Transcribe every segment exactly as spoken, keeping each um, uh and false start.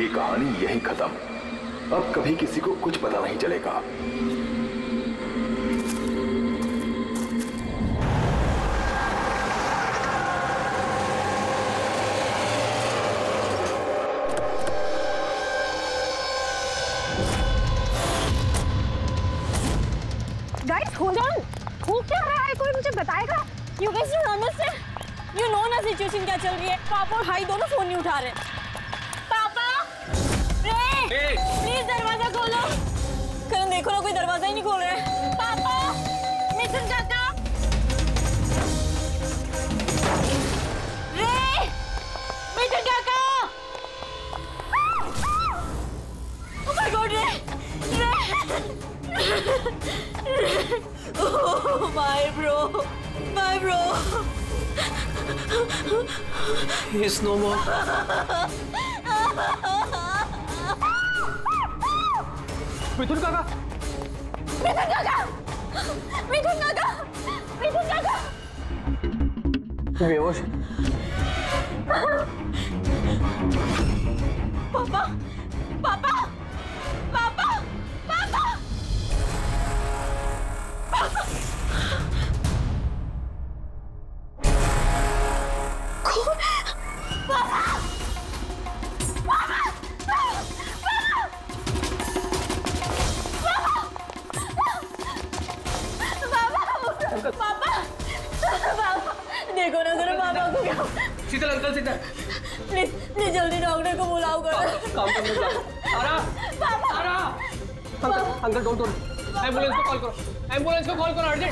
कहानी यहीं खत्म। अब कभी किसी को कुछ पता नहीं चलेगा। Guys, hold on. हो क्या रहा है? कोई मुझे बताएगा? You guys don't understand. You know ना सिचुएशन क्या चल रही है। पापा और भाई दोनों फोन नहीं उठा रहे। पापा, रे, प्लीज दरवाजा खोलो। करण देखो ना, कोई दरवाजा ही नहीं खोल रहा है। पापा, मिथुन काका, रे, मिथुन काका। Oh my God, रे, रे। Oh my bro, my bro. He's no more. मिथुन काका, मिथुन काका, मिथुन काका, मिथुन काका। बेहोश। पापा, पापा, पापा, पापा, पापा। कौन? पापा, पापा, पापा, पापा, पापा, देखो ना जरा पापा को क्या। Sheetal uncle, Sheetal please please जल्दी डॉक्टर को बुलाओ कर। काम करने जाओ। आरा, पापा, Aara, uncle, uncle don't don't. Ambulance को कॉल करो, एम्बुलेंस को कॉल करो अर्जेंट।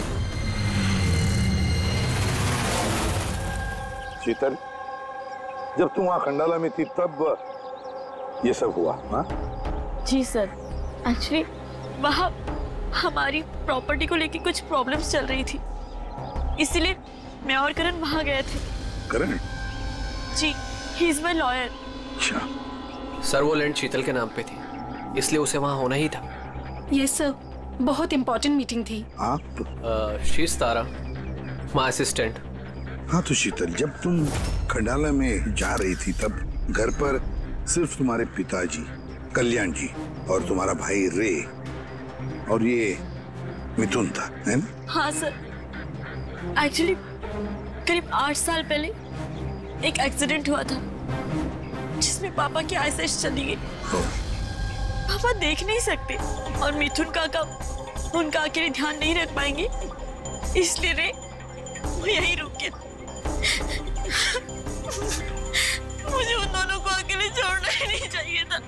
शीतल, जब तुम वहाँ खंडाला में थी तब ये सब हुआ? हाँ जी सर, एक्चुअली वहाँ हमारी प्रॉपर्टी को लेके कुछ प्रॉब्लम्स चल रही थी, इसीलिए मैं और करण वहाँ गए थे। करण? जी, ही इज माय लॉयर। अच्छा। सर वो लैंड शीतल के नाम पे थी, इसलिए उसे वहाँ होना ही था। यस सर, बहुत इंपॉर्टेंट मीटिंग थी। आप? She's Tara, my assistant. हाँ तो शीतल, जब तुम खंडाला में जा रही थी तब घर पर सिर्फ तुम्हारे पिताजी कल्याण जी और तुम्हारा भाई रे और ये मिथुन था, है ना? हाँ सर, एक्चुअली करीब आठ साल पहले एक एक्सीडेंट हुआ था जिसमें पापा की आईसाइट चली गई। पापा देख नहीं सकते और मिथुन काका उनका अकेले ध्यान नहीं रख पाएंगे, इसलिए रे वो यहीं रुक गए। मुझे उन दोनों को अकेले छोड़ना ही नहीं चाहिए था।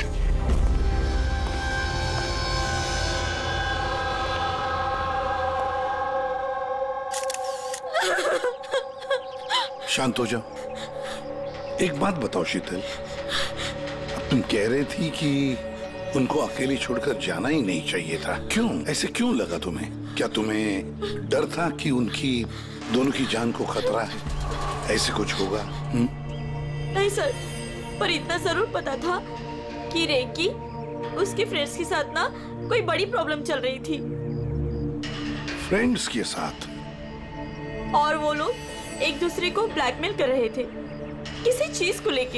शांत हो जाओ। एक बात बताओ शीतल, अब तुम कह रही थी कि उनको अकेले छोड़कर जाना ही नहीं चाहिए था, क्यों? ऐसे क्यों लगा तुम्हें? क्या तुम्हें डर था कि उनकी दोनों की जान को खतरा है, ऐसे कुछ होगा? हुँ? नहीं सर, पर इतना जरूर पता था कि रे की उसके फ्रेंड्स के साथ ना कोई बड़ी प्रॉब्लम चल रही थी। फ्रेंड्स के साथ? और वो लोग एक दूसरे को ब्लैकमेल कर रहे थे किसी चीज को लेके।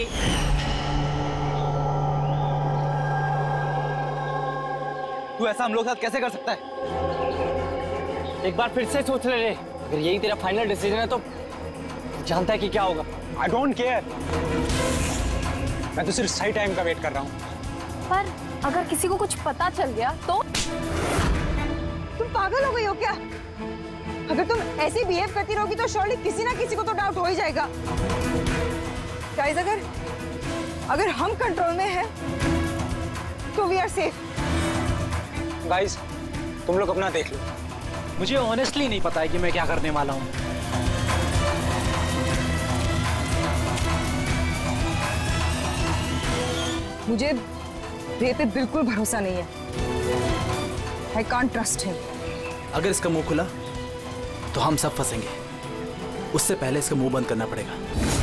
तू ऐसा हम लोग साथ कैसे कर सकता है? एक बार फिर से सोच ले रे, अगर यही तेरा फाइनल डिसीजन है तो जानता है कि क्या होगा। I don't care. मैं तो सिर्फ सही टाइम का वेट कर रहा हूँ। पर अगर किसी को कुछ पता चल गया तो? तुम पागल हो गई हो क्या? अगर तुम ऐसे बिहेव करती रहोगी तो श्योरली किसी ना किसी को तो डाउट हो ही जाएगा। गाइस, अगर अगर हम कंट्रोल में हैं तो वी आर सेफ। गाइस, तुम लोग अपना देख लो। मुझे ऑनेस्टली नहीं पता है कि मैं क्या करने वाला हूँ। मुझे रे पे बिल्कुल भरोसा नहीं है। I can't trust him. अगर इसका मुंह खुला तो हम सब फंसेंगे। उससे पहले इसका मुंह बंद करना पड़ेगा।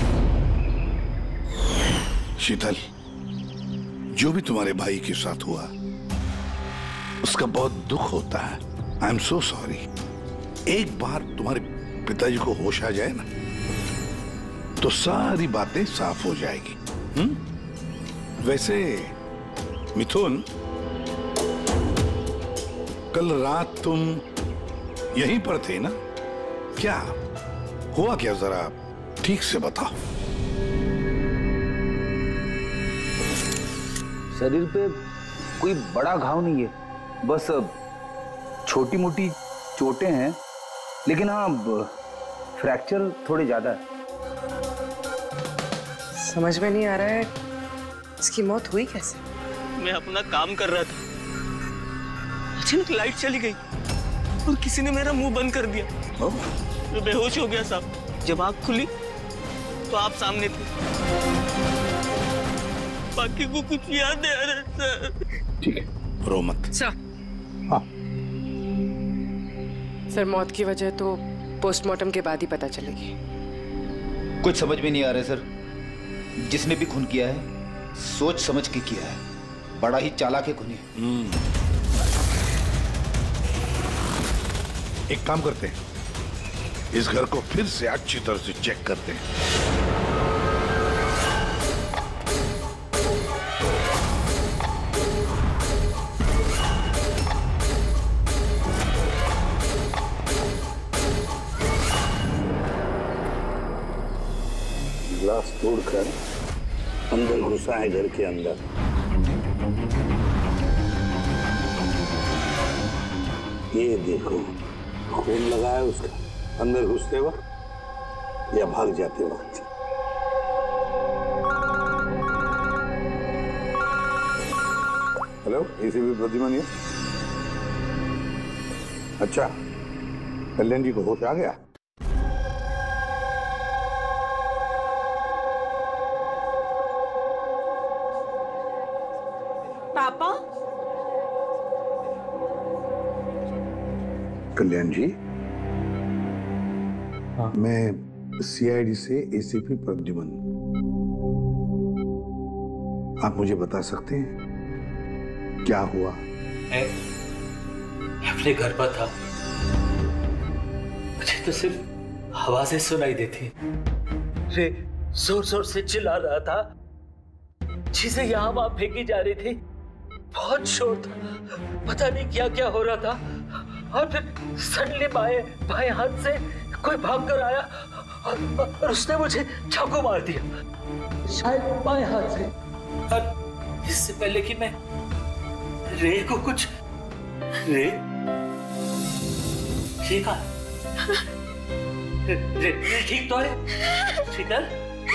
शीतल, जो भी तुम्हारे भाई के साथ हुआ उसका बहुत दुख होता है। I am so sorry. एक बार तुम्हारे पिताजी को होश आ जाए ना तो सारी बातें साफ हो जाएगी। हुँ? वैसे मिथुन, कल रात तुम यहीं पर थे ना? क्या हुआ क्या, जरा ठीक से बताओ। शरीर पे कोई बड़ा घाव नहीं है, बस छोटी मोटी चोटें हैं, लेकिन हाँ फ्रैक्चर थोड़े ज्यादा है। समझ में नहीं आ रहा है इसकी मौत हुई कैसे? मैं अपना काम कर रहा था, अचानक लाइट चली गई और किसी ने मेरा मुंह बंद कर दिया। मैं बेहोश हो गया साहब। जब आँख खुली तो आप सामने थे। बाकी को कुछ याद नहीं आ रहा सर। ठीक है, रो मत। सर। हाँ सर, मौत की वजह तो पोस्टमार्टम के बाद ही पता चलेगी। कुछ समझ में नहीं आ रहा है सर। जिसने भी खून किया है सोच समझ के किया है, बड़ा ही चालाक है खूनी। एक काम करते हैं, इस घर को फिर से अच्छी तरह से चेक करते हैं। ग्लास तोड़कर अंदर घुसा है घर के अंदर। ये देखो, खून लगा है उसका अंदर घुसते वक्त या भाग जाते वक्त। Hello, ACP Pradyuman. अच्छा, कल्याण जी को होश आ गया? पापा? कल्याण जी, हाँ? मैं सी आई डी से ए सी पी प्रद्युमन। आप मुझे बता सकते हैं क्या हुआ? मैं अपने घर पर था, मुझे तो सिर्फ आवाजें सुनाई देती। रे जोर जोर से चिल्ला रहा था, चीजें यहाँ वहां फेंकी जा रही थी, बहुत शोर था, पता नहीं क्या क्या हो रहा था। और फिर सडनली बाएं बाएं हाथ से कोई भाग कर आया और, और उसने मुझे चाकू मार दिया, शायद बाएं हाथ से। और इससे पहले कि मैं रे को कुछ रे ठीक है, रे, रे ठीक तो है? शीतल,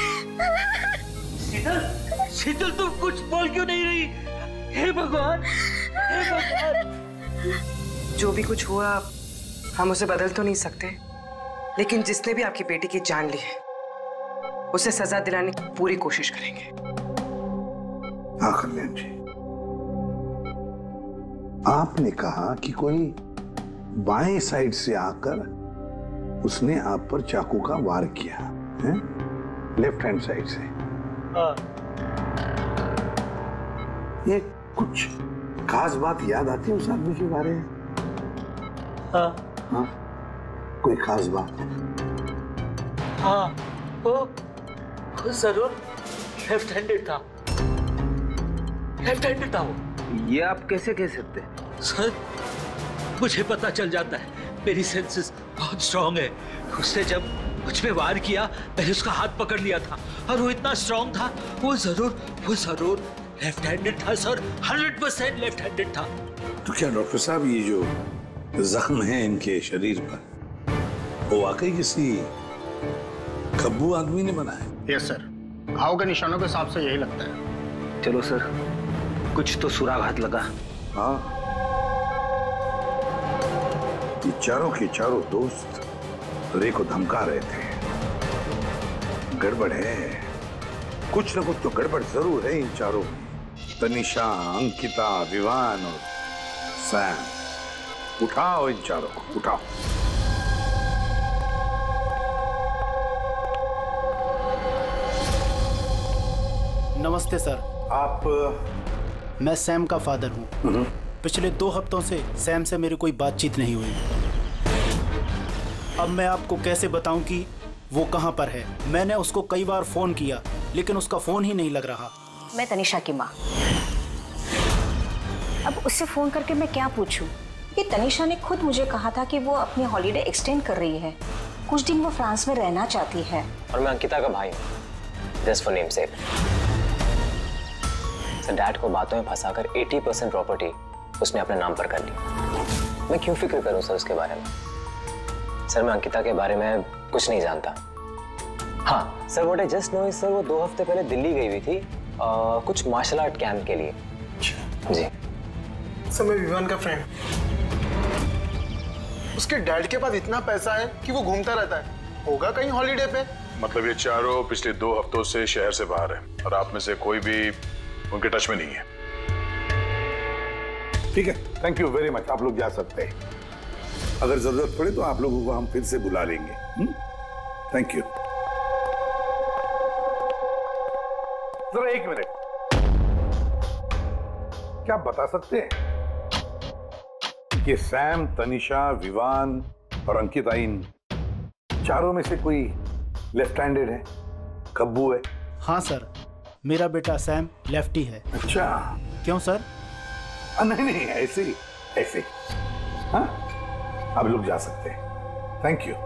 शीतल, शीतल तुम कुछ बोल क्यों नहीं रही? हे भगवान, हे भगवान। जो भी कुछ हुआ हम उसे बदल तो नहीं सकते, लेकिन जिसने भी आपकी बेटी की जान ली है उसे सजा दिलाने की पूरी कोशिश करेंगे। हाँ कल्याण जी, आपने कहा कि कोई बाएं साइड से आकर उसने आप पर चाकू का वार किया है, लेफ्ट हैंड साइड से। हाँ। ये कुछ खास बात याद आती है उस आदमी के बारे में? हाँ। हाँ, कोई खास बात? हाँ, वो, वो जरूर लेफ्ट हैंडेड था, लेफ्ट हैंडेड था वो। ये आप कैसे कह सकते हैं? सर, मुझे पता चल जाता है, मेरी सेंसेस बहुत स्ट्रांग है। उसने जब मुझ पे वार किया, मैंने उसका हाथ पकड़ लिया था और वो इतना स्ट्रांग था, वो जरूर वो जरूर लेफ्ट हैंडेड था sir, hundred percent left handed था। तो क्या डॉक्टर साहब, ये जो जख्म है इनके शरीर पर, वो वाकई किसी खब्बू आदमी ने बनाया? यस सर, घाव के निशानों के हिसाब से यही लगता है। चलो सर, कुछ तो सुराग लगा। हाँ, ये चारों के चारों दोस्त रे को धमका रहे थे। गड़बड़ है, कुछ न कुछ तो गड़बड़ जरूर है इन चारों में। तनिषा, अंकिता, विवान और सैम। उठाओ इन चारों को, उठाओ। नमस्ते सर। आप? मैं सैम का फादर हूँ। पिछले दो हफ्तों से सैम से मेरी कोई बातचीत नहीं हुई। अब मैं आपको कैसे बताऊं कि वो कहाँ पर है? मैंने उसको कई बार फोन किया लेकिन उसका फोन ही नहीं लग रहा। मैं तनिषा की माँ। अब उससे फोन करके मैं क्या पूछूं? कि तनिषा ने खुद मुझे कहा था कि वो अपनी हॉलीडे एक्सटेंड कर रही है, कुछ दिन वो फ्रांस में रहना चाहती है। और मैं अंकिता का भाई हूँ, just for name sake. Sir dad को बातों में फंसाकर अस्सी परसेंट प्रॉपर्टी उसने अपने नाम पर कर ली। मैं क्यों फिक्र करूँ सर उसके बारे में? सर मैं अंकिता के बारे में कुछ नहीं जानता। हाँ sir, what I just know is sir वो दो हफ्ते पहले दिल्ली गई हुई थी आ, कुछ मार्शल आर्ट कैंप के लिए। जी सर मैं विवान का फ्रेंड। उसके डैड के पास इतना पैसा है कि वो घूमता रहता है, होगा कहीं हॉलीडे पे। मतलब ये चारों पिछले दो हफ्तों से शहर से बाहर है और आप में से कोई भी उनके टच में नहीं है। ठीक है, थैंक यू वेरी मच। आप लोग जा सकते हैं। अगर जरूरत पड़े तो आप लोगों को हम फिर से बुला लेंगे। Thank you. जरा एक मिनट, क्या आप बता सकते हैं कि सैम, तनिषा, विवान और अंकिता इन चारों में से कोई लेफ्ट हैंडेड है? कब्बू है? हाँ सर, मेरा बेटा सैम लेफ्टी है। अच्छा, क्यों सर? आ, नहीं नहीं ऐसे ही ऐसे ही। हाँ, आप लोग जा सकते हैं। Thank you.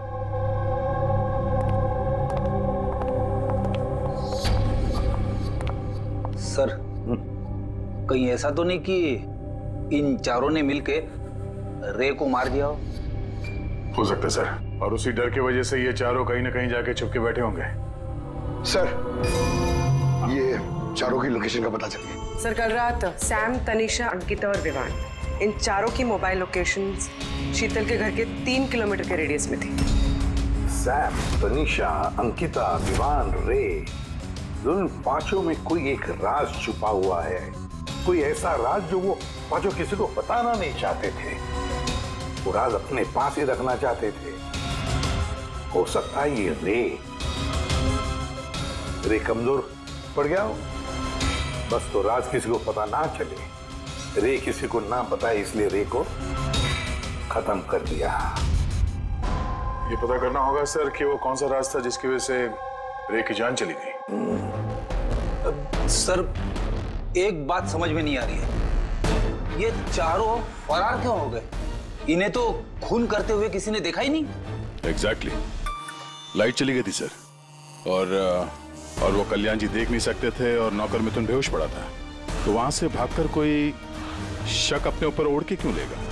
सर कहीं ऐसा तो नहीं कि इन चारों ने मिलके रे को मार दिया हो? हो सकता है सर, और उसी डर की वजह से ये चारों कहीं ना कहीं जाके छुप के बैठे होंगे। सर ये चारों की लोकेशन का पता चल गया। सर कल रात सैम, तनिषा, अंकिता और विवान, इन चारों की मोबाइल लोकेशंस शीतल के घर के तीन किलोमीटर के रेडियस में थी। सैम, तनिषा, अंकिता, विवान, रे, उन पांचों में कोई एक राज छुपा हुआ है। कोई ऐसा राज जो वो पांचों किसी को बताना नहीं चाहते थे। वो राज अपने पास ही रखना चाहते थे। हो सकता है ये रे रे कमजोर पड़ गया हो, बस तो राज किसी को पता ना चले। रे किसी को ना बताए, इसलिए रे को खत्म कर दिया। ये पता करना होगा सर कि वो कौन सा राज था जिसकी वजह से रे की जान चली गई। सर एक बात समझ में नहीं आ रही है, ये चारों फरार क्यों हो गए? इन्हें तो खून करते हुए किसी ने देखा ही नहीं। Exactly exactly. लाइट चली गई थी सर, और और वो कल्याण जी देख नहीं सकते थे और नौकर मिथुन बेहोश पड़ा था, तो वहां से भागकर कोई शक अपने ऊपर ओढ़ के क्यों लेगा?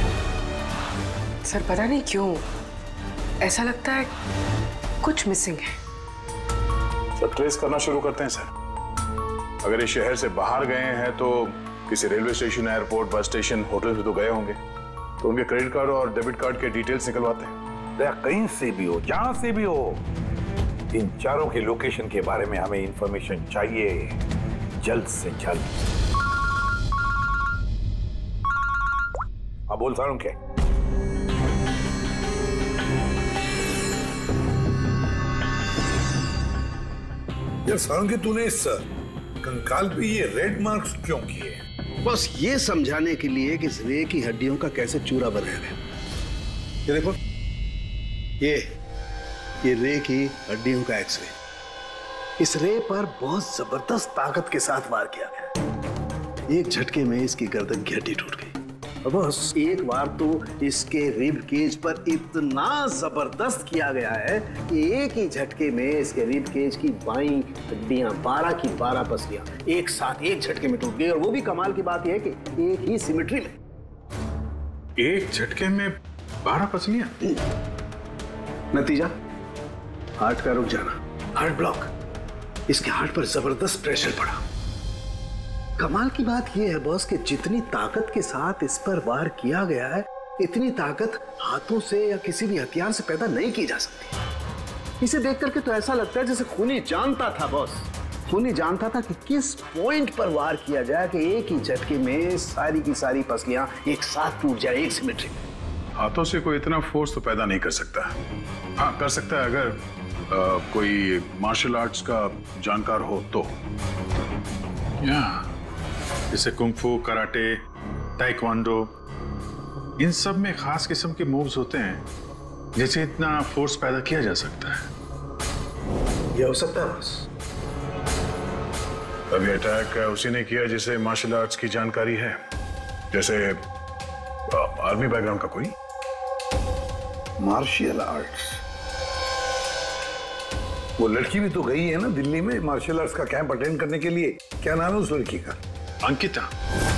सर पता नहीं क्यों ऐसा लगता है कुछ मिसिंग है। सर ट्रेस करना शुरू करते हैं सर। अगर ये शहर से बाहर गए हैं तो किसी railway station, airport, bus station, hotel से तो गए होंगे, तो उनके क्रेडिट कार्ड और डेबिट कार्ड के डिटेल्स निकलवाते हैं। कहीं से भी हो, जहां से भी हो, इन चारों के लोकेशन के बारे में हमें इंफॉर्मेशन चाहिए, जल्द से जल्द। हाँ बोल सारुण के। यार सारुण के, तूने इस कंकाल पे ये रेड मार्क्स क्यों किए? बस ये समझाने के लिए कि इस रे की हड्डियों का कैसे चूरा बनाया गया। ये देखो, ये ये रे की हड्डियों का एक्सरे। इस रे पर बहुत जबरदस्त ताकत के साथ वार किया गया। एक झटके में इसकी गर्दन की हड्डी टूट गई। बस एक बार तो इसके रिब केज पर इतना जबरदस्त किया गया है कि एक ही झटके में इसके रिब केज की बाईं हड्डियां, बारह की बारह पसलियां एक साथ एक झटके में टूट गई। और वो भी कमाल की बात यह है कि एक ही सिमेट्री में। एक झटके में बारह पसलियां? नतीजा हार्ट का रुक जाना, हार्ट ब्लॉक। इसके हार्ट पर जबरदस्त प्रेशर पड़ा। कमाल की बात यह है बॉस कि जितनी ताकत के साथ इस पर वार किया गया है, इतनी ताकत हाथों से या किसी भी हथियार से पैदा नहीं की जा सकती। इसे देख करके तो ऐसा लगता है जैसे खूनी जानता था बॉस, खूनी जानता था कि किस पॉइंट पर वार किया जाए कि एक ही झटके में सारी की सारी पसलियां एक साथ टूट जाए, एक सिमेट्री में। हाथों से कोई इतना फोर्स तो पैदा नहीं कर सकता। हाँ कर सकता है अगर आ, कोई मार्शल आर्ट्स का जानकार हो तो। या जैसे कुंग-फू, कराटे, ताइक्वांडो, इन सब में खास किस्म के मूव्स होते हैं जैसे इतना फोर्स पैदा किया जा सकता है। ये हो सकता है बस, अभी अटैक उसी ने किया जिसे मार्शल आर्ट्स की जानकारी है, जैसे आर्मी बैकग्राउंड का कोई। Martial arts? वो लड़की भी तो गई है ना दिल्ली में मार्शल आर्ट्स का कैंप अटेंड करने के लिए। क्या नाम है उस लड़की का? अंकिता।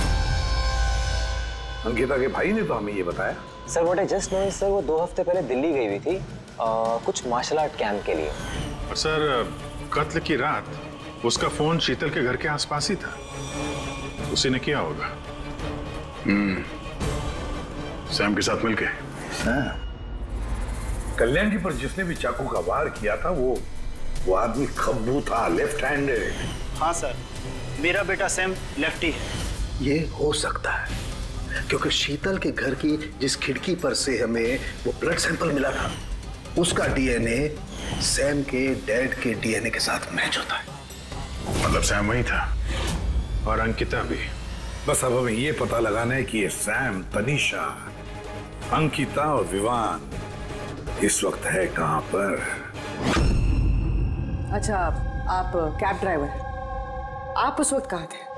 अंकिता के भाई ने तो हमें ये बताया। Sir what I just know sir, वो दो हफ्ते पहले दिल्ली गई हुई थी आ, कुछ मार्शल आर्ट कैंप के लिए। और सर कत्ल की रात उसका फोन शीतल के घर के आसपास ही था, उसी ने किया होगा। हम्म, सैम के साथ मिलके। कल्याण जी पर जिसने भी चाकू का वार किया था वो वो आदमी खब्बू था, लेफ्ट हैंडेड। हाँ सर, मेरा बेटा सैम लेफ्टी है। ये हो सकता है क्योंकि शीतल के घर की जिस खिड़की पर से हमें वो ब्लड सैंपल मिला था उसका डीएनए सैम के डैड के डीएनए के साथ मैच होता है। मतलब सैम वही था और अंकिता भी। बस अब हमें ये पता लगाना है कि ये सैम, तनीषा, अंकिता और विवान इस वक्त है कहां पर। अच्छा, आप कैब ड्राइवर, आप उस वक्त कहाँ थे?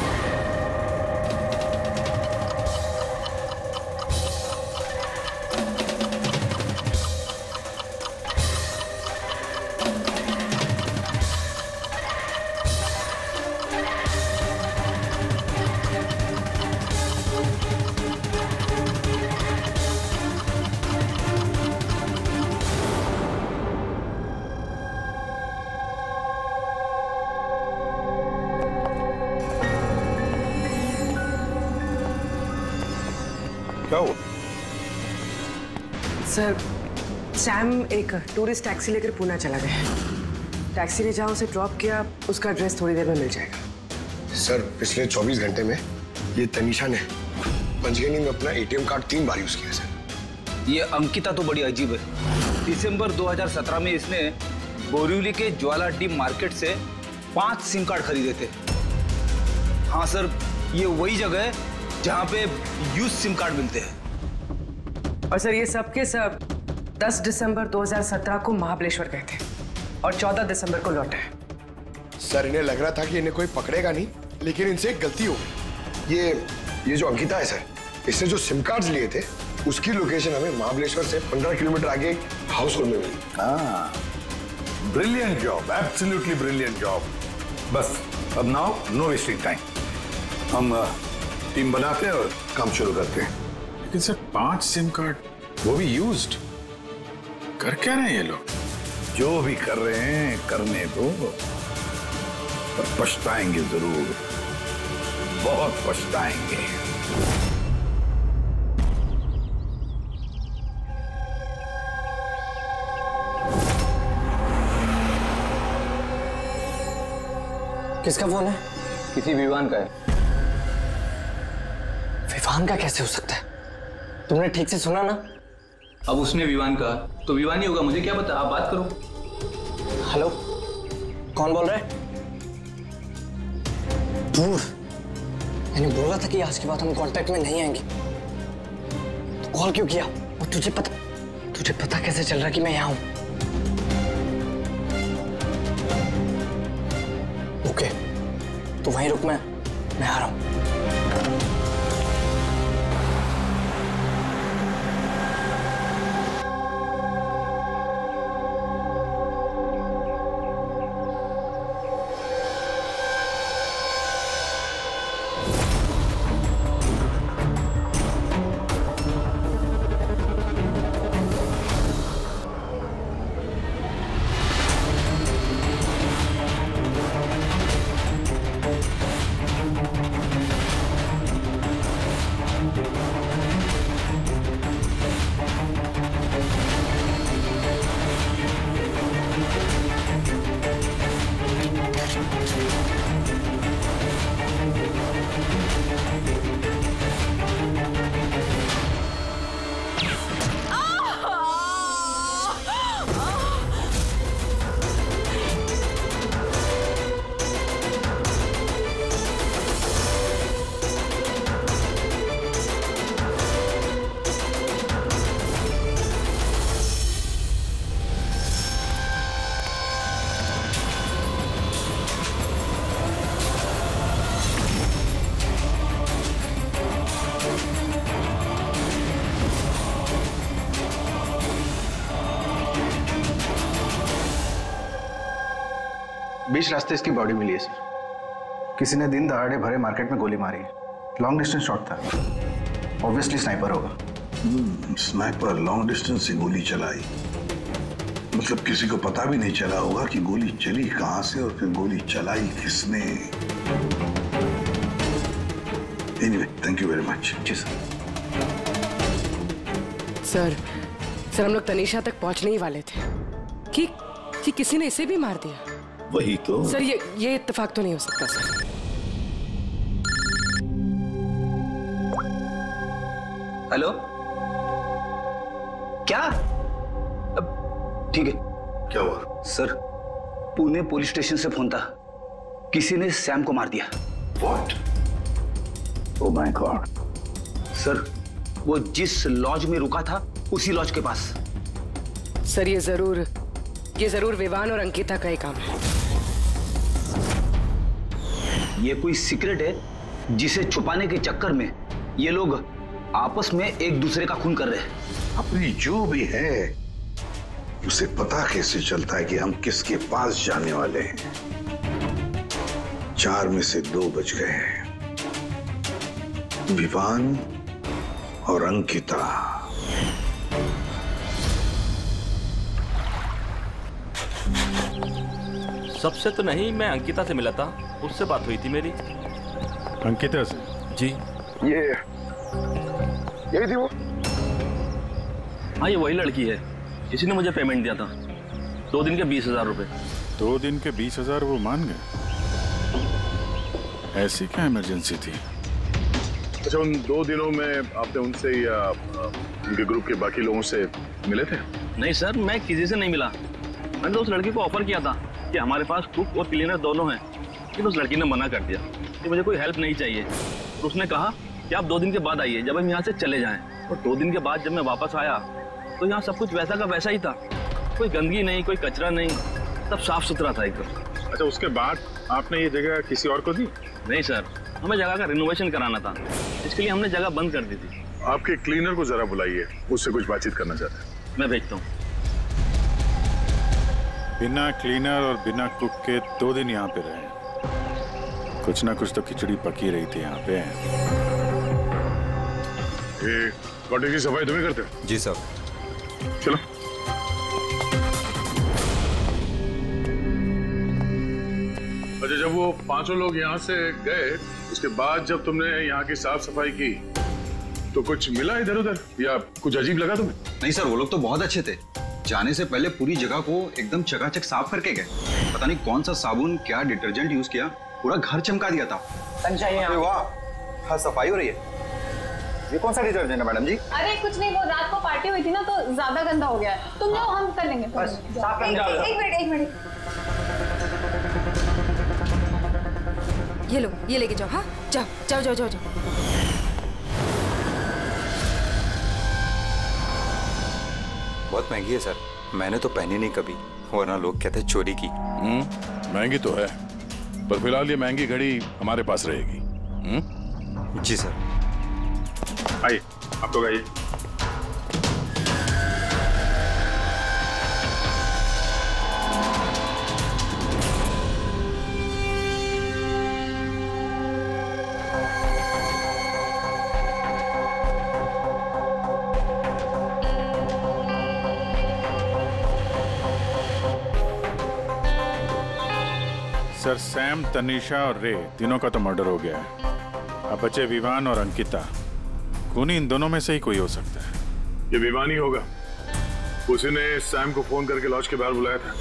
क्या हुआ? सर, सैम एक टूरिस्ट टैक्सी लेकर पूना चला गया है। टैक्सी ने जहाँ उसे ड्रॉप किया उसका एड्रेस थोड़ी देर में मिल जाएगा। सर पिछले चौबीस घंटे में ये तनीषा ने पंचगनी में अपना एटीएम कार्ड तीन बार यूज किया सर। ये अंकिता तो बड़ी अजीब है। दिसंबर दो हज़ार सत्रह में इसने बोरिवली के ज्वाला डी मार्केट से पांच सिम कार्ड खरीदे थे। हाँ सर, ये वही जगह है जहाँ पे यूज सिम कार्ड मिलते हैं। और सर ये सब के सब दस दिसंबर दो हज़ार सत्रह को महाबलेश्वर गए थे और चौदह दिसंबर को लौटे। सर इन्हें लग रहा था कि इन्हें कोई पकड़ेगा नहीं, लेकिन इनसे एक गलती हो गई। ये ये जो अंकिता है सर, इसने जो सिम कार्ड्स लिए थे उसकी लोकेशन हमें महाबलेश्वर से पंद्रह किलोमीटर आगे हाउस होल्ड में मिली। हाँ, brilliant job, absolutely brilliant job. बस अब नाउ नो वेस्टिंग टाइम, हम टीम बनाते हैं और काम शुरू करते हैं। लेकिन सर पांच सिम कार्ड, वो भी यूज्ड, कर क्या रहे हैं ये लोग? जो भी कर रहे हैं करने दो, पर पछताएंगे जरूर, बहुत पछताएंगे। किसका फोन है? किसी विवान का है। विवान का कैसे हो सकता है? तुमने ठीक से सुना ना? अब उसने विवान कहा तो विवान ही होगा, मुझे क्या पता, आप बात करो। हेलो, कौन बोल रहा है? दूर, मैंने बोला था कि आज के बाद हम कांटेक्ट में नहीं आएंगे, तो कॉल क्यों किया? और तुझे पता तुझे पता कैसे चल रहा कि मैं यहाँ हूं? ओके, तो वहीं रुक, मैं मैं आ रहा हूं। बीच रास्ते इसकी बॉडी मिली है सर। किसी ने दिन दहाड़े भरे मार्केट में गोली मारी है। लॉन्ग डिस्टेंस शॉट था, ऑब्वियसली स्नाइपर होगा। स्नाइपर लॉन्ग डिस्टेंस से गोली चलाई, मतलब किसी को पता भी नहीं चला होगा कि गोली चली कहां से और फिर गोली चलाई किसने। Anyway, thank you very much. जी सर। सर सर हम लोग तनीषा तक पहुंचने ही वाले थे कि, कि किसी ने इसे भी मार दिया। वही तो सर, ये ये इत्तेफाक तो नहीं हो सकता सर। हेलो, क्या? ठीक है। क्या हुआ? सर, पुणे पुलिस स्टेशन से फोन था, किसी ने सैम को मार दिया। What? Oh my God. Sir, वो जिस लॉज में रुका था उसी लॉज के पास। सर, ये जरूर ये जरूर विवान और अंकिता का ही काम है। ये कोई सीक्रेट है जिसे छुपाने के चक्कर में ये लोग आपस में एक दूसरे का खून कर रहे हैं। अपनी जो भी है उसे पता कैसे चलता है कि हम किसके पास जाने वाले हैं? चार में से दो बज गए हैं, विवान और अंकिता। सबसे तो नहीं, मैं अंकिता से मिला था, उससे बात हुई थी मेरी। अंकिता से? जी। ये यही थी वो? हाँ, ये वही लड़की है, इसी ने मुझे पेमेंट दिया था, दो दिन के बीस हजार रुपए। दो दिन के बीस हजार वो मान गए? ऐसी क्या इमरजेंसी थी? अच्छा, उन दो दिनों में आपने उनसे या उनके ग्रुप के बाकी लोगों से मिले थे? नहीं सर, मैं किसी से नहीं मिला। मैंने तो उस लड़की को ऑफर किया था कि हमारे पास कुक और क्लीनर दोनों हैं, लेकिन उस लड़की ने मना कर दिया कि मुझे कोई हेल्प नहीं चाहिए। तो उसने कहा कि आप दो दिन के बाद आइए जब हम यहाँ से चले जाएं। और दो दिन के बाद जब मैं वापस आया तो यहाँ सब कुछ वैसा का वैसा ही था, कोई गंदगी नहीं, कोई कचरा नहीं, सब साफ सुथरा था एकदम। अच्छा, उसके बाद आपने ये जगह किसी और को दी? नहीं सर, हमें जगह का रिनोवेशन कराना था, इसके लिए हमने जगह बंद कर दी थी। आपके क्लीनर को जरा बुलाइए, उससे कुछ बातचीत करना चाहते हैं। मैं भेजता हूँ। बिना क्लीनर और बिना कुक के दो दिन यहाँ पे रहे, कुछ ना कुछ तो खिचड़ी पकी रही थी यहाँ पे। ये कॉटेज की सफाई तुम्हें करते हो? जी सर। चलो। अच्छा, जब वो पांचों लोग यहाँ से गए, उसके बाद जब तुमने यहाँ की साफ सफाई की तो कुछ मिला इधर उधर या कुछ अजीब लगा तुम्हें? नहीं सर, वो लोग तो बहुत अच्छे थे, जाने से पहले पूरी जगह को एकदम चकाचक साफ करके गए। पता नहीं कौन सा साबुन, क्या डिटर्जेंट यूज किया, पूरा घर चमका दिया था। वाह, हाँ सफाई हो रही है। ये कौन सा डिटर्जेंट है मैडम जी? अरे कुछ नहीं, वो रात को पार्टी हुई थी ना तो ज्यादा गंदा हो गया है। तुम जाओ, हम कर लेंगे। बस साफ कर जाओ। एक मिनट एक मिनट, ये लो, ये लेके जाओ। हाँ, जाओ जाओ जाओ जाओ जाओ। बहुत महंगी है सर, मैंने तो पहनी नहीं कभी, वरना लोग कहते हैं चोरी की। हम्म, महंगी तो है, पर फिलहाल ये महंगी घड़ी हमारे पास रहेगी। हम्म? जी सर। आइए, आप लोग आइए। सर, सैम, तनीषा और रे तीनों का तो मर्डर हो गया है। अब बचे विवान और अंकिता। खूनी इन दोनों में से ही कोई हो सकता है। ये विवान ही होगा, उसी ने सैम को फोन करके लॉज के बाहर बुलाया था।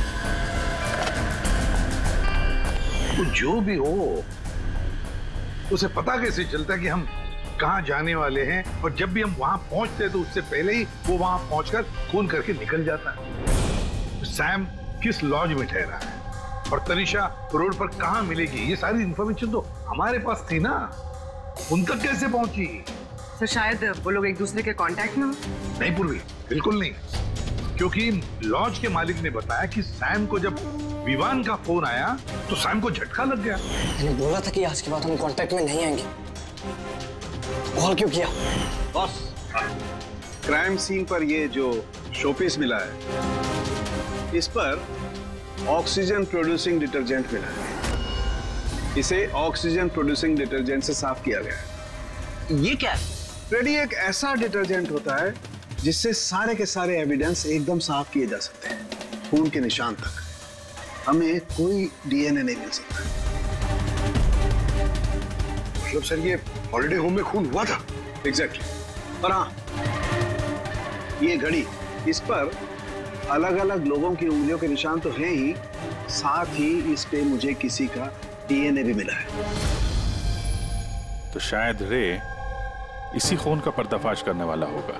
तो जो भी हो, उसे पता कैसे चलता है कि हम कहाँ जाने वाले हैं? और जब भी हम वहां पहुंचते हैं तो उससे पहले ही वो वहां पहुंचकर फोन करके निकल जाता है। सैम किस लॉज में ठहरा है और तनीषा रोड पर कहाँ मिलेगी, ये सारी इंफॉर्मेशन तो हमारे पास थी ना, उन तक कैसे पहुंची? सर, शायद वो लोग एक दूसरे के कांटेक्ट में हो। नहीं पूर्वी, बिल्कुल नहीं, क्योंकि लॉज के मालिक ने बताया कि सैम को जब विवान का फोन आया तो सैम को झटका लग गया। मैंने बोला था कि आज के बाद हम कांटेक्ट में नहीं आएंगे। कॉल क्यों किया? बॉस, क्राइम सीन पर ये जो शोपीस मिला है, इस पर ऑक्सीजन प्रोड्यूसिंग डिटर्जेंट मिला है। इसे ऑक्सीजन प्रोड्यूसिंग डिटर्जेंट से साफ किया गया है। ये क्या है? फ्रेडी, एक ऐसा डिटर्जेंट होता है जिससे सारे के सारे एविडेंस एकदम साफ किए जा सकते हैं, खून के निशान तक। हमें कोई डीएनए नहीं मिल सकता। मतलब सर ये हॉलिडे होम में खून हुआ था? एग्जैक्टली। पर हाँ, ये घड़ी, इस पर अलग अलग लोगों की उंगलियों के निशान तो हैं ही, साथ ही इस पे मुझे किसी का डीएनए भी मिला है। तो शायद रे इसी खून का पर्दाफाश करने वाला होगा।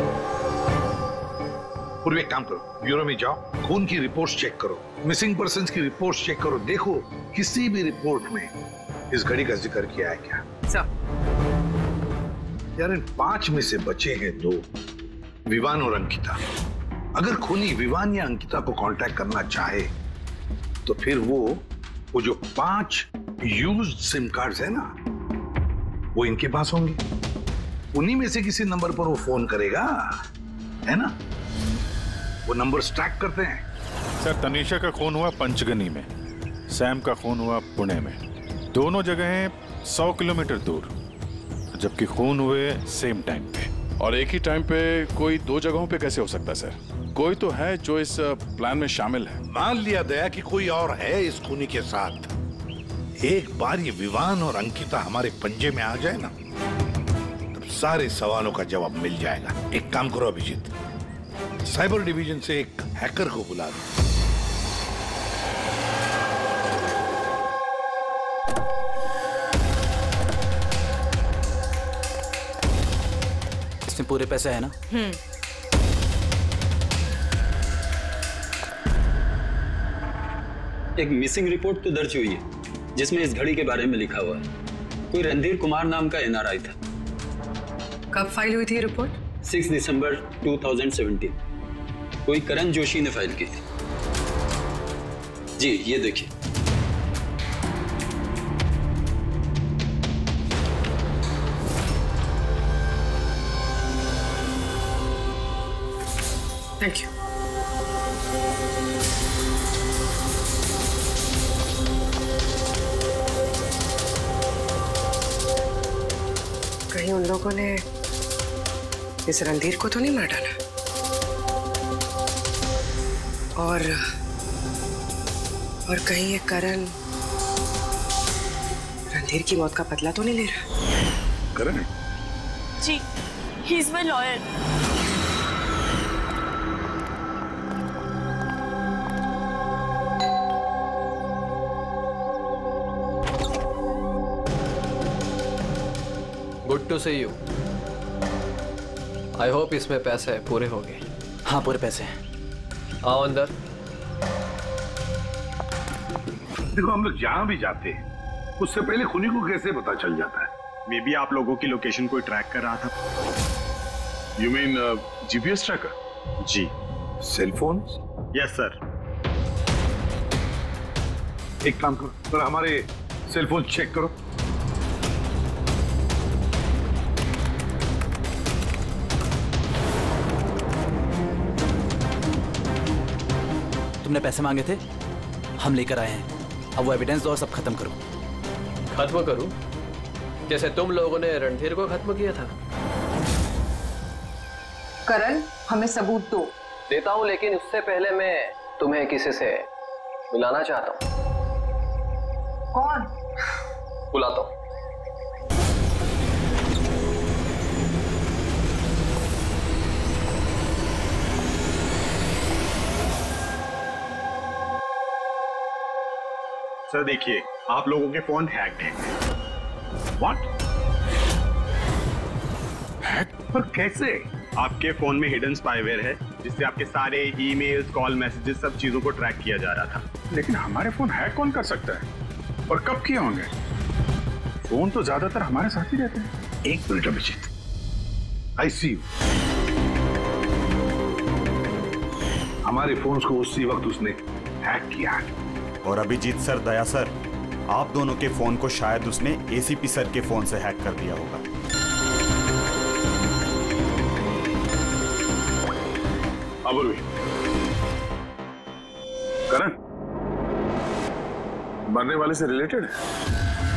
पूर्व एक काम करो, ब्यूरो में जाओ, खून की रिपोर्ट्स चेक करो, मिसिंग पर्सन्स की रिपोर्ट्स चेक करो, देखो किसी भी रिपोर्ट में इस घड़ी का जिक्र किया है क्या। सर यार इन पांच में से बचे हैं दो, विवान और अंकिता। अगर खूनी विवान या अंकिता को कांटेक्ट करना चाहे तो फिर वो वो जो पांच यूज्ड सिम कार्ड्स है ना, वो इनके पास होंगे। उन्हीं में से किसी नंबर पर वो फोन करेगा, है ना? वो नंबर ट्रैक करते हैं। सर तनीषा का खून हुआ पंचगनी में, सैम का खून हुआ पुणे में। दोनों जगहें सौ किलोमीटर दूर, जबकि खून हुए सेम टाइम पे। और एक ही टाइम पे कोई दो जगहों पे कैसे हो सकता है सर? कोई तो है जो इस प्लान में शामिल है। मान लिया दया कि कोई और है इस खूनी के साथ। एक बार ये विवान और अंकिता हमारे पंजे में आ जाए ना, तब सारे सवालों का जवाब मिल जाएगा। एक काम करो अभिजीत, साइबर डिवीजन से एक हैकर को बुला दो। इसमें पूरे पैसे है ना? हम्म। एक मिसिंग रिपोर्ट तो दर्ज हुई है जिसमें इस घड़ी के बारे में लिखा हुआ है। कोई रणधीर कुमार नाम का एनआरआई था। कब फाइल हुई थी रिपोर्ट? छह दिसंबर दो हज़ार सत्रह। कोई करण जोशी ने फाइल की थी। जी ये देखिए। Thank you. कहीं उन लोगों ने इस रणधीर को तो नहीं मार डाला? और और कहीं ये करण रणधीर की मौत का बदला तो नहीं ले रहा? करण? जी, he is my lawyer. Good to see you. I hope इसमें पैसे पूरे हो गए। हाँ पूरे पैसे हैं। आओ अंदर। देखो हम लोग जहां भी जाते हैं उससे पहले खूनी को कैसे पता चल जाता है? मे बी आप लोगों की लोकेशन कोई ट्रैक कर रहा था। You mean GPS tracker? जी। Cell phone? Yes sir. एक काम करो, तो हमारे सेल फोन चेक करो। तुमने पैसे मांगे थे, हम लेकर आए हैं। अब वो एविडेंस दो और सब खत्म करो। खत्म करूं? जैसे तुम लोगों ने रणधीर को खत्म किया था। करण, हमें सबूत दो। देता हूं, लेकिन उससे पहले मैं तुम्हें किसी से मिलाना चाहता हूं। कौन? बुलाता हूं। सर देखिए, आप लोगों के फोन हैक्ड हैं। व्हाट? हैक? पर कैसे? आपके फोन में हिडन स्पाईवेयर है जिससे आपके सारे ईमेल्स, कॉल, मैसेजेस, सब चीजों को ट्रैक किया जा रहा था। लेकिन हमारे फोन हैक कौन कर सकता है? और कब किए होंगे? फोन तो ज्यादातर हमारे साथ ही रहते हैं। एक minute Abhijeet, I see you. हमारे फोन्स को उसी वक्त उसने हैक किया है। और अभिजीत सर, दया सर, आप दोनों के फोन को शायद उसने एसीपी सर के फोन से हैक कर दिया होगा। अबुर्वी, करण, मरने वाले से रिलेटेड है?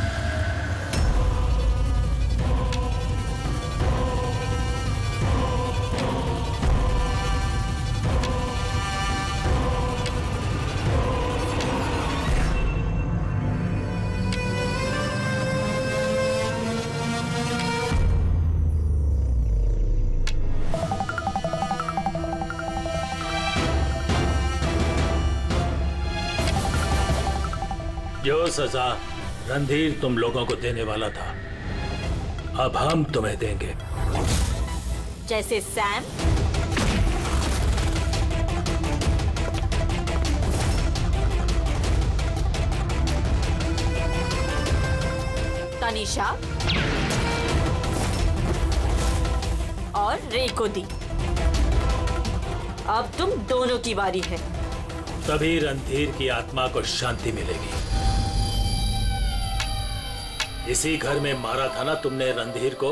जो सजा रणधीर तुम लोगों को देने वाला था, अब हम तुम्हें देंगे। जैसे सैम, तनीषा और रे को दी। अब तुम दोनों की बारी है। तभी रणधीर की आत्मा को शांति मिलेगी। इसी घर में मारा था ना तुमने रणधीर को?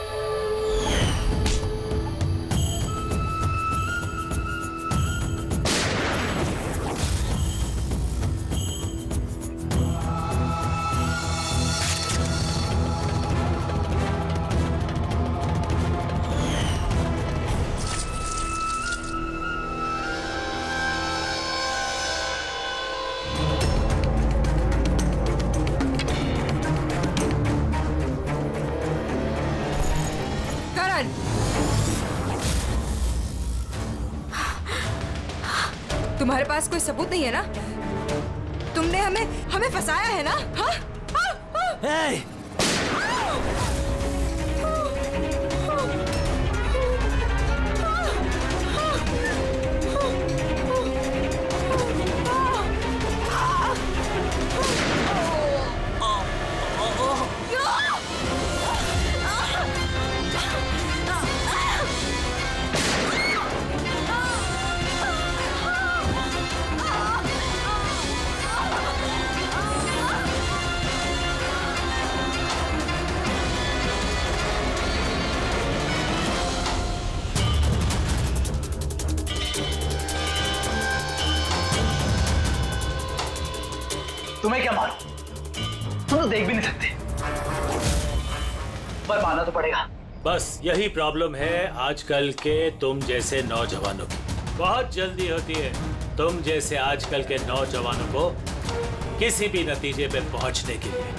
तुम्हारे पास कोई सबूत नहीं है ना? तुमने हमें हमें फंसाया है ना? हाँ? हाँ? हाँ? hey! तुम्हें क्या मारो? तुम तो देख भी नहीं सकते, पर मानना तो पड़ेगा। बस यही प्रॉब्लम है आजकल के तुम जैसे नौजवानों की। बहुत जल्दी होती है तुम जैसे आजकल के नौजवानों को किसी भी नतीजे पे पहुंचने के लिए।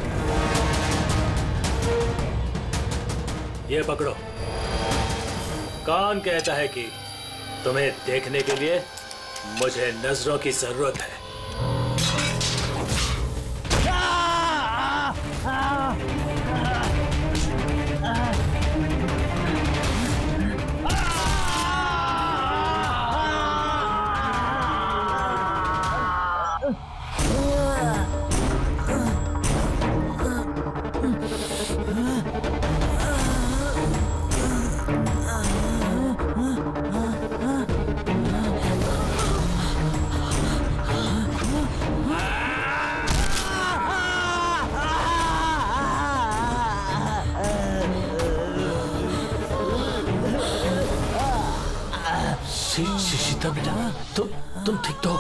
ये पकड़ो। कौन कहता है कि तुम्हें देखने के लिए मुझे नजरों की जरूरत है? शीतल बेटा, तुम तुम ठीक तो?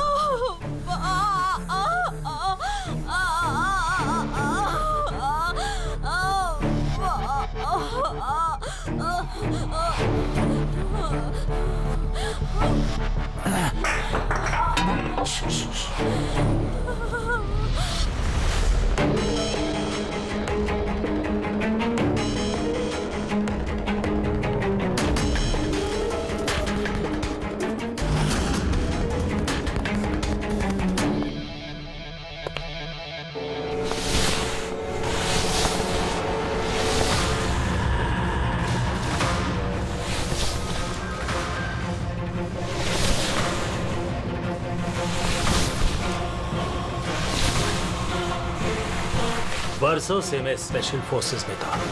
बरसों से मैं स्पेशल फोर्सेस में था।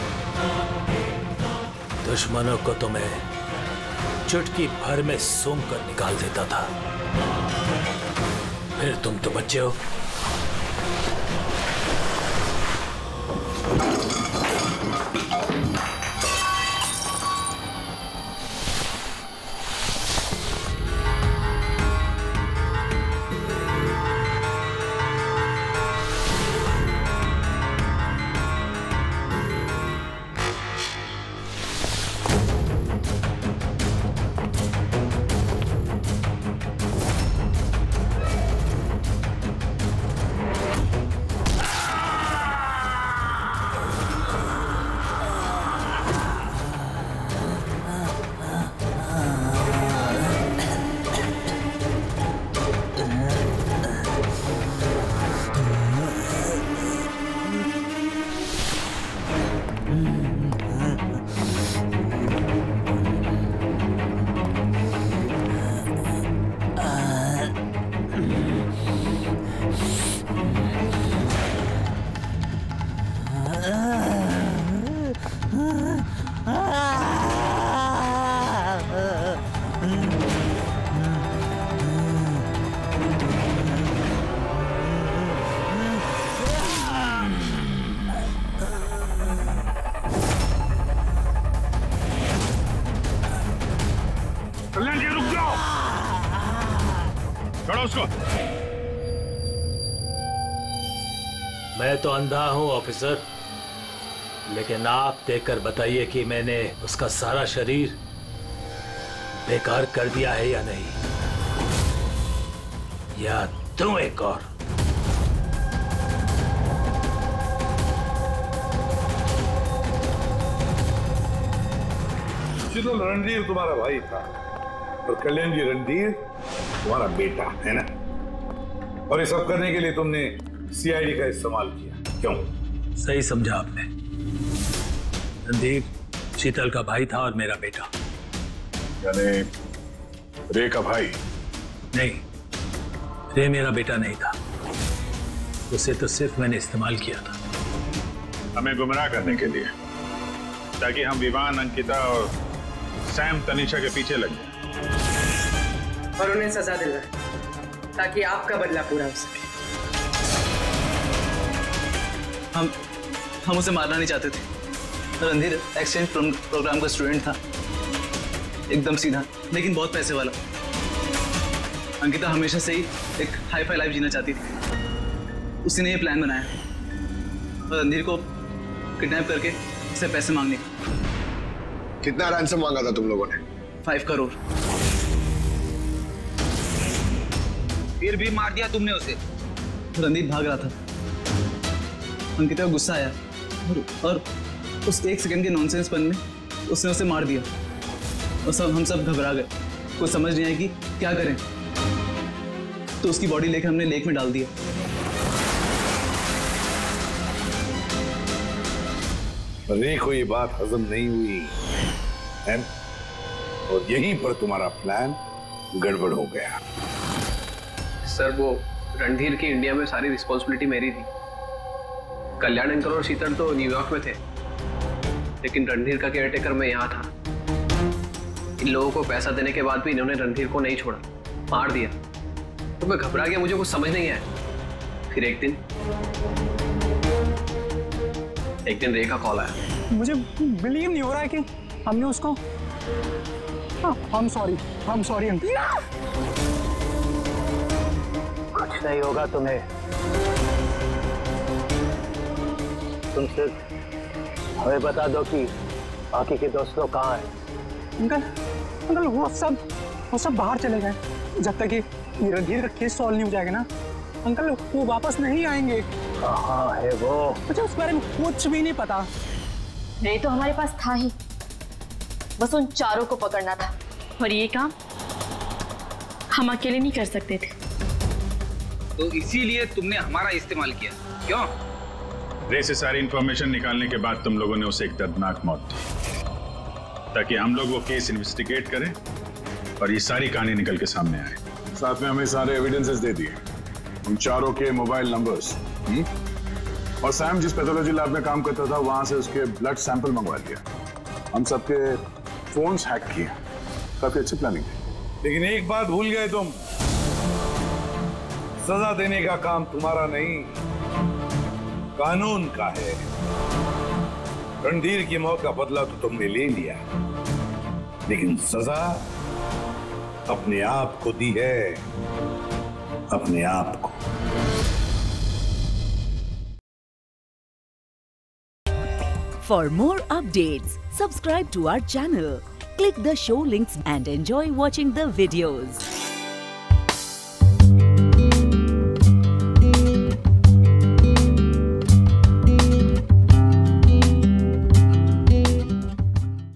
दुश्मनों को तो मैं चुटकी भर में सूंघ कर निकाल देता था। फिर तुम तो बच्चे हो। छोड़ो उसको। मैं तो अंधा हूं ऑफिसर, लेकिन आप देखकर बताइए कि मैंने उसका सारा शरीर बेकार कर दिया है या नहीं, या तुम एक और। शीतल, रणधीर तुम्हारा भाई था और कल्याण जी रणधीर तुम्हारा बेटा है ना, और ये सब करने के लिए तुमने सी आई डी का इस्तेमाल किया, क्यों? सही समझा आपने। रणधीर शीतल का भाई था और मेरा बेटा। यानी रे का भाई? नहीं, रे मेरा बेटा नहीं था, उसे तो सिर्फ मैंने इस्तेमाल किया था। हमें गुमराह करने के लिए, ताकि हम विवान, अंकिता और सैम तनीषा के पीछे लग जाए और उन्हें सजा दिलवाए, ताकि आपका बदला पूरा हो सके। हम हम उसे मारना नहीं चाहते थे। रणधीर एक्सचेंज प्रोग्राम का स्टूडेंट था, एकदम सीधा लेकिन बहुत पैसे वाला। अंकिता हमेशा से ही एक हाई फाई लाइफ जीना चाहती थी, उसी ने ये प्लान बनाया और रणधीर को किडनैप करके उसे पैसे मांगने। कितना रैंसम मांगा था तुम लोगों ने? फाइव करोड़। फिर भी मार दिया तुमने उसे? रणधीर भाग रहा था, अंकिता को गुस्सा आया और, और उस एक सेकंड के नॉनसेंस पन में उसने उसे मार दिया और सब हम सब घबरा गए, कुछ समझ नहीं आया कि क्या करें। तो उसकी बॉडी लेकर हमने लेक में डाल दिया। रे को ये बात हजम नहीं हुई है, और यहीं पर तुम्हारा प्लान गड़बड़ हो गया। सर, वो रणधीर की इंडिया में सारी रिस्पॉन्सिबिलिटी मेरी थी। कल्याण अंकल और शीतल तो न्यूयॉर्क में थे, लेकिन रणधीर का केयरटेकर मैं यहाँ था। इन लोगों को पैसा देने के बाद भी इन्होंने रणधीर को नहीं छोड़ा, मार दिया। तो मैं घबरा गया, मुझे कुछ समझ नहीं आया। फिर एक दिन एक दिन रे का कॉल आया। मुझे बिलीव नहीं हो रहा है कि हमने उसको, हम सॉरी हम सॉरी कुछ नहीं होगा तुम्हें, तुम सिर्फ हमें बता दो कि बाकी के दोस्त लोग कहाँ हैं। अंकल अंकल वो सब वो सब बाहर चले गए, जब तक ये रणधीर का केस सॉल्व नहीं हो जाएगा ना अंकल, वो वापस नहीं आएंगे। कहाँ है वो? मुझे उस बारे में कुछ भी नहीं पता। रे तो हमारे पास था ही, बस उन चारों को पकड़ना था, और ये काम हम अकेले नहीं कर सकते थे। तो इसीलिए तुमने हमारा इस्तेमाल किया, क्यों? रे से सारी इंफॉर्मेशन निकालने के बाद तुम लोगों ने उसे एक दर्दनाक मौत दी, ताकि हम लोग वो केस इन्वेस्टिगेट करें और ये सारी कहानी निकल के सामने आए। साथ में हमें सारे एविडेंसेस दे दिए, उन चारों के मोबाइल नंबर्स, और सैम जिस पैथोलॉजी लैब में काम करता था वहां से उसके ब्लड सैंपल मंगवा लिया। हम सबके फोन्स हैक किए। काफी अच्छी प्लानिंग थी। लेकिन एक बात भूल गए तुम, सजा देने का काम तुम्हारा नहीं, कानून का है। रणधीर की मौत का बदला तो तुमने ले लिया, लेकिन सजा अपने आप को दी है, अपने आप को। For more updates, subscribe to our channel, click the show links and enjoy watching the videos.